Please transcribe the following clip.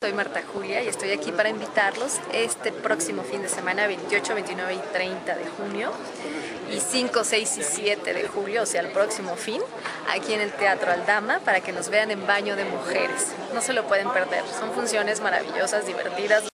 Soy Marta Julia y estoy aquí para invitarlos este próximo fin de semana, 28, 29 y 30 de junio, y 5, 6 y 7 de julio, o sea, el próximo fin, aquí en el Teatro Aldama, para que nos vean en Baño de Mujeres. No se lo pueden perder, son funciones maravillosas, divertidas.